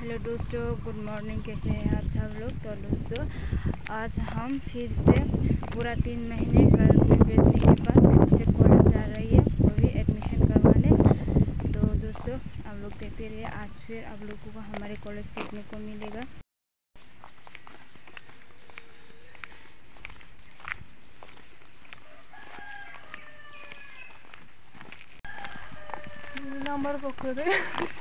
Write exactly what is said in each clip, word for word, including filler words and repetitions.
Hello दोस्तों, good morning. कैसे हैं आप सब लोग। तो दोस्तों, आज हम फिर से पूरा तीन महीने घर में बैठने के बाद फिर से कॉलेज जा रही है, वो भी एडमिशन करवाने। तो दोस्तों, आप लोग देखते रहिए। आज फिर आप लोगों को हमारे कॉलेज देखने को मिलेगा। नंबर पकड़े।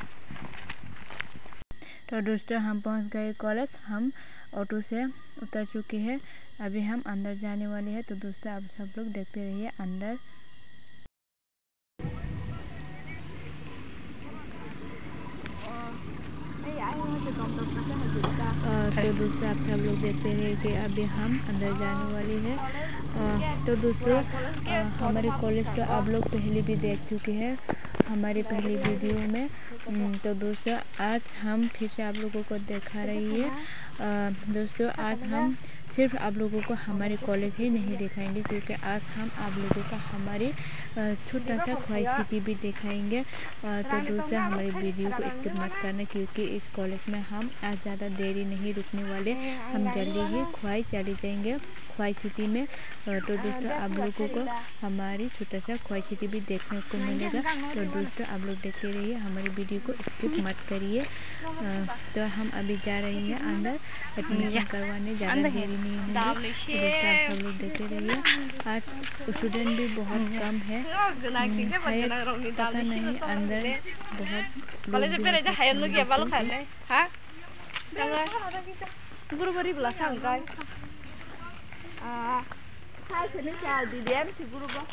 तो दोस्तों, हम पहुंच गए कॉलेज। हम ऑटो से उतर चुके हैं। अभी हम अंदर जाने वाले हैं। तो दोस्तों, आप सब लोग देखते रहिए अंदर। तो दोस्तों, आप सब लोग देखते रहिए कि अभी हम अंदर जाने वाले हैं। तो दोस्तों, हमारे कॉलेज तो आप लोग पहले भी देख चुके हैं हमारी पहली वीडियो में। तो दोस्तों, आज हम फिर से आप लोगों को दिखा रही है। दोस्तों, आज हम सिर्फ आप लोगों को हमारे कॉलेज ही नहीं दिखाएंगे, क्योंकि आज हम आप लोगों का हमारी छोटा सा ख्वाहिश सिटी भी दिखाएंगे। तो दोस्तों, हमारी वीडियो को स्किप मत करना, क्योंकि इस कॉलेज में हम आज ज़्यादा देरी नहीं रुकने वाले। हम जल्दी ही ख्वाहिश चले जाएंगे ख्वाहिश सिटी में। तो दोस्तों, आप लोगों को हमारी छोटा सा ख्वाहिश सिटी भी देखने को मिलेगा। तो दोस्तों, आप लोग देखते रहिए, हमारी वीडियो को स्किप मत करिए। तो हम अभी जा रही हैं अंदर एडमिशन करवाने। ज़्यादा देरी नहीं होगी। आप लोग देखते रहिए। आज स्टूडेंट भी बहुत कम है। पता नहीं अंदर बहुत à hai sẽ nó chờ đi đếm thì guru ba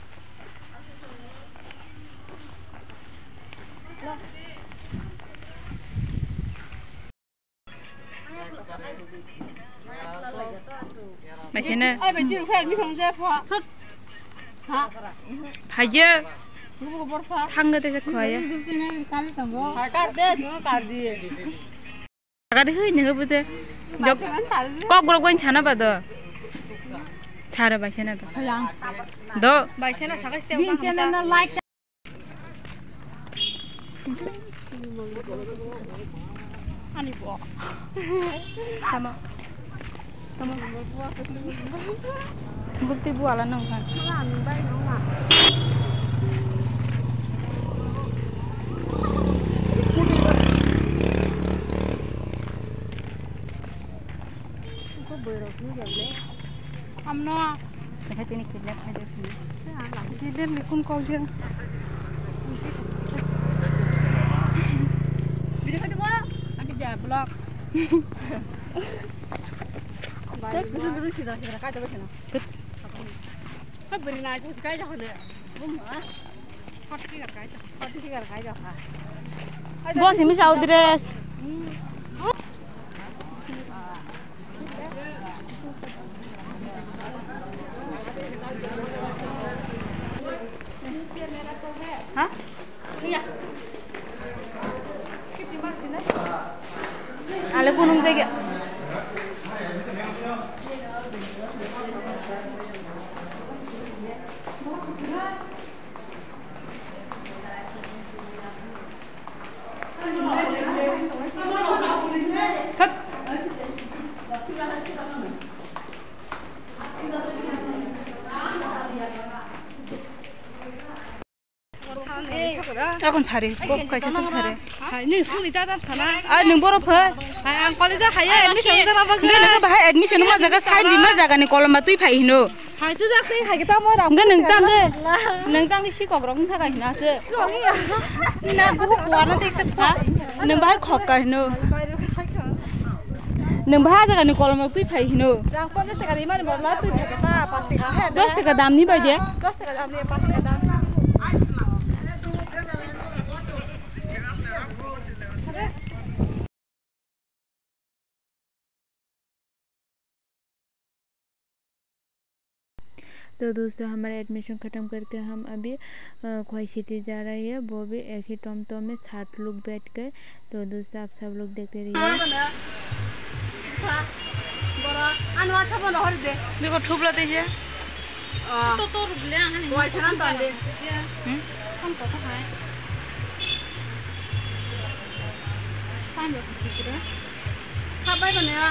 mày xem nè. ai mày chưa thấy đi không ra phá hả phải chưa thăng cái thế khoai á cắt đê nó cắt đi cắt đi hơi nhiều bữa được có bữa quên chán apa đó thà bài xe này đó bài xe này sao cái trên nó like anh đi bỏ sama sama bukti buah lah nong kan हम ना cái tên này kidnap hay được gì? đi lên thì không câu chưa? Video cái đó, anh đi giả blog. Chết cứ cứ chỉ là chỉ là cái đó thế nào? Chết. Cái bên này cũng cái cho này, đúng hả? Hot cái là cái, hot cái là cái cho hả? Bos ini sao dress? Hah? Iya. Ada gunung saja. Thật. 아, 그건 잘해. 꼭 가셔서 잘해. 아, 능 성리 따다 사나? 아, 능 보러 봐. 아, 안 걸리자 하야. 애미션 따라봐. 근데 내가 봐 애드미션 뭐 내가 사인 리마 자가네 콜마 뚜이 파이노. 아, 주작생 하겠다 뭐라. 근데 능 땅게 능 땅게 시거그럼 타가 히나스. 거기야. 나 그거 구하는 데 있겠다. 능 봐 컵가 히노. 능 봐 자가네 콜마 뚜이 파이노. 랑 पंचाश টাকা দিমা বললা তুই ভেকেতা পাঁচ টাকা হ্যাঁ দশ টাকা দাম নি বাজে দশ টাকা দাম দিয়ে পাঁচ টাকা দাম तो दोस्तों, हमारा एडमिशन ख़त्म करके हम अभी ख्वाहिश सिटी जा रही है। वो भी एक ही टॉमटॉम में सात लोग बैठ गए। तो दोस्तों, आप सब लोग देखते रहिए। देखो ठुप लाते हैं तो तो रुक ले आने वो इतना डाले हम तो है Sampai mana ya?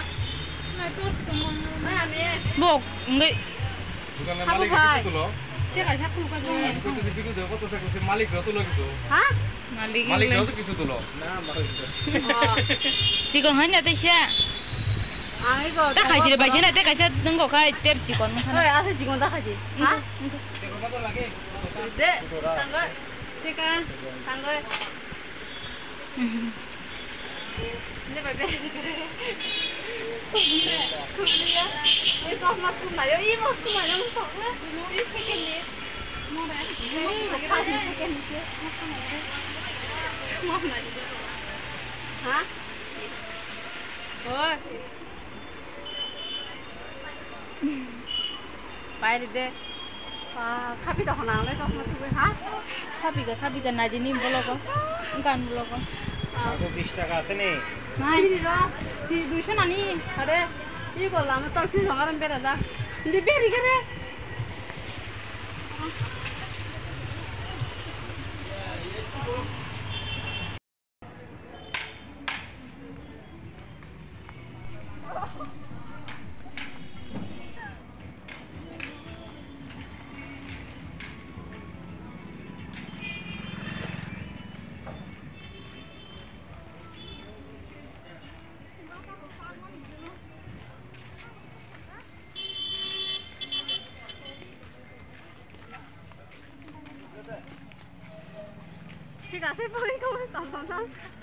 Bok, enggak. Bukan Malik itu loh. Dia nggak satu kan punya. Itu tuh video tuh foto saya Malik itu loh gitu. Hah? Malik. Malik itu kisu tuh loh. Nah, Malik itu. Cikon hanya teh sih. Ah, itu. Tak kasih deh, baca nanti kasih nengok kai ter cikon. Oh ya, asal cikon tak kasih. Hah? Cikon motor lagi. Dek, tangga. Cikon, tangga. Ini berapa? Kuliah. Ini pas masuk mana? Ini masuk mana? Masuk mana? Ini second ni. Mana? Ini lagi second ni. Masuk mana? Hah? Oh. Baik deh. Wah, kapi dah honang le, pas masuk tu, hah? Kapi ke, kapi ke naji ni boleh kok, bukan boleh kok. Aku bish taka sini. Nah, ini dah. Di dusun ani, ada. Ini kalau lama tak sih jangan beri dah. Di beri kere. Jika saya boleh kau tonton,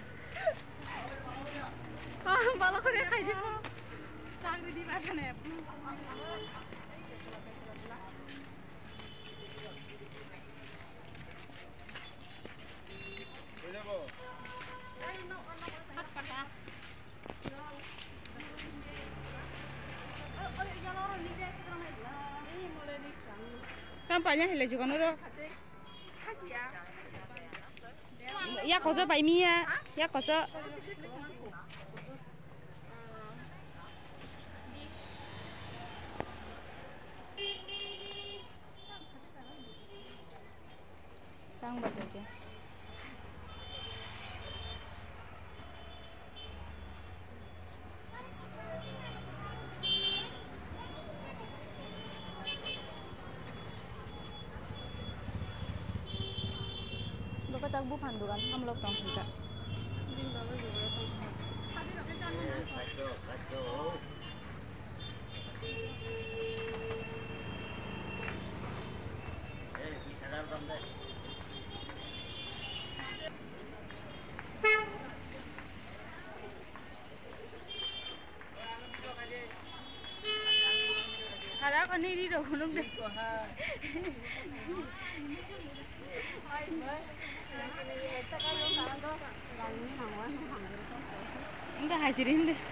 ah, malah kau dia kaji pun, sangat di mana ni? Kampanye hilang juga nuro. Ya kau so bayi mia, ya kau so. Tang baca ke. तक बुखान दुकान हम लोग तो हमका हरा को नहीं री रोक लोग दे enggak hasirin deh.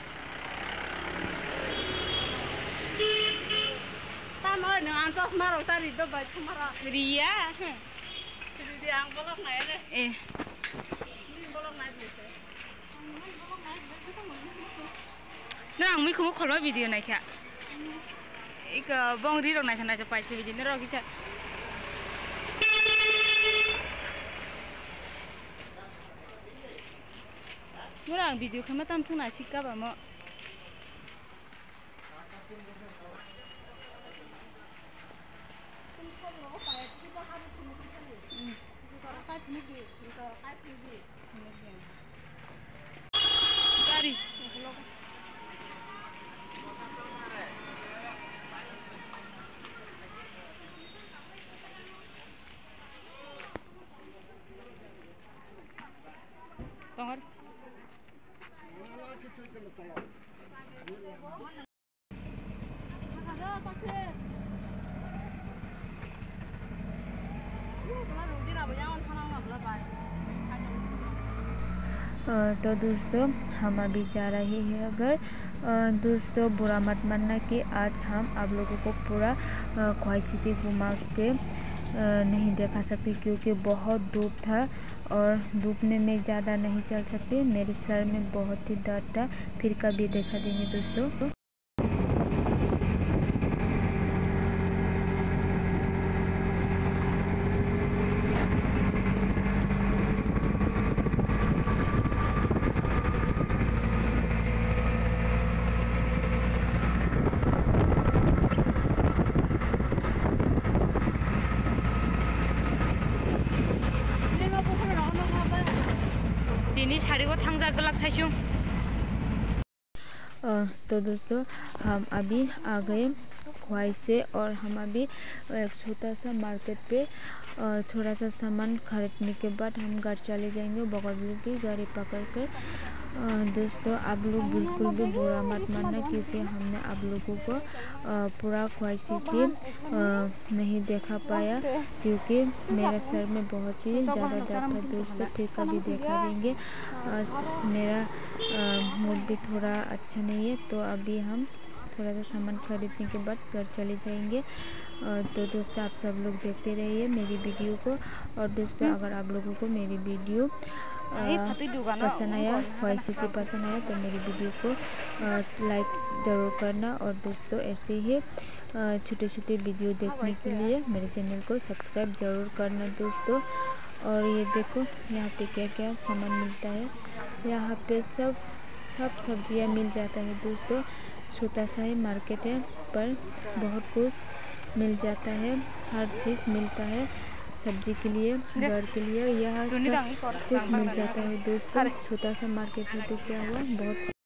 Tamu dengan tos marah tadi tu baca marah. Ria. Jadi dia ang bolak naik deh. Eh. Ini bolak naik betul. Nah, aku mau kalau video naik ya. Ika bang ri rong naik sana cepat video ni rong kita. Orang video kami tam sung nasi kah bamo. Gari. Tengok. तो दोस्तों हम अभी जा रहे हैं अगर दोस्तों बुरा मत मानना कि आज हम आप लोगों को पूरा ख्वाही सिटी घुमा के नहीं दिखा सकते क्योंकि बहुत धूप था और धूप में मैं ज़्यादा नहीं चल सकती, मेरे सर में बहुत ही दर्द था। फिर कभी देखा देंगे दोस्तों। तो दोस्तों हम अभी आ गए ख्वाहिश से और हम अभी एक छोटा सा मार्केट पे थोड़ा सा सामान खरीदने के बाद हम घर चले जाएंगे बगल की गाड़ी पकड़ कर। दोस्तों आप लोग बिल्कुल भी बुरा मत मानना क्योंकि हमने आप लोगों को पूरा ख्वाहिशी थी नहीं देखा पाया क्योंकि मेरे सर में बहुत ही ज़्यादा दर्द था। दोस्तों फिर कभी देखा देंगे। मेरा मूड भी थोड़ा अच्छा नहीं है तो अभी हम थोड़ा सा सामान खरीदने के बाद घर चले जाएंगे। तो दोस्तों आप सब लोग देखते रहिए मेरी वीडियो को। और दोस्तों अगर आप लोगों को मेरी वीडियो पसंद आया ख्वाहिशी थी पसंद आया तो मेरी वीडियो को लाइक ज़रूर करना। और दोस्तों ऐसे ही छोटे छोटे वीडियो देखने के लिए मेरे चैनल को सब्सक्राइब ज़रूर करना दोस्तों। और ये देखो यहाँ पे क्या क्या सामान मिलता है। यहाँ पे सब सब सब्जियाँ मिल जाता है दोस्तों। छोटा सा ही मार्केट है पर बहुत कुछ मिल जाता है। हर चीज़ मिलता है सब्जी के लिए घर के लिए। यह सब कुछ मिल जाता है दोस्तों। छोटा सा मार्केट है तो क्या हुआ बहुत